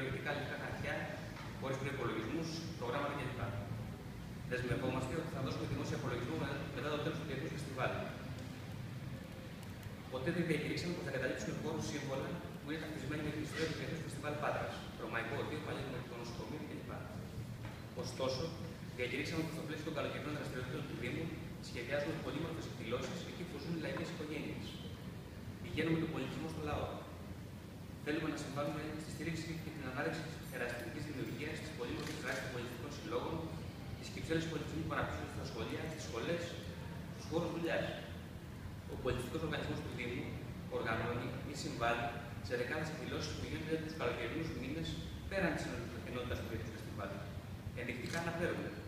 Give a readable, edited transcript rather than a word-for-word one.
δικαιολογητικά λευκά χαρτιά, χωρίς προϋπολογισμούς, προγράμματα κλπ. Δεσμευόμαστε ότι θα δώσουμε δημόσιο απολογισμό μετά το τέλος του διεθνούς φεστιβάλ. Ποτέ δεν διακηρύξαμε πως θα καταλήψουμε χώρους σύμβολα που είναι ταυτισμένοι με την ιστορία του διεθνούς φεστιβάλ Πάτρας, Ρωμαϊκό Οδείο, παλιό δημοτικό νοσοκομείο κλπ. Ωστόσο, διακηρύξαμε πως στο πλαίσιο των καλοκαιρινών δραστηριοτήτων του Δήμου σχεδιάζουμε πολύμορφες εκδηλώσεις εκεί που ζουν λαϊκές οικογένειες. Πηγαίνουμε τον πολιτισμό στο λαό. Θέλουμε να συμβάλλουμε στη στήριξη και την ανάδειξη της ερασιτεχνικής δημιουργίας, της πολύμορφης δράσης των πολιτιστικών συλλόγων, της κυψέλης πολιτισμού που αναπτύσσονται στα σχολεία, στις σχολές, στους χώρους δουλειάς. Ο πολιτιστικός οργανισμός του Δήμου οργανώνει ή συμβάλλει σε δεκάδες εκδηλώσεις που γίνονται τους καλοκαιρινούς μήνες πέραν της ενότητας του διεθνούς φεστιβάλ. Ενδεικτικά αναφέρονται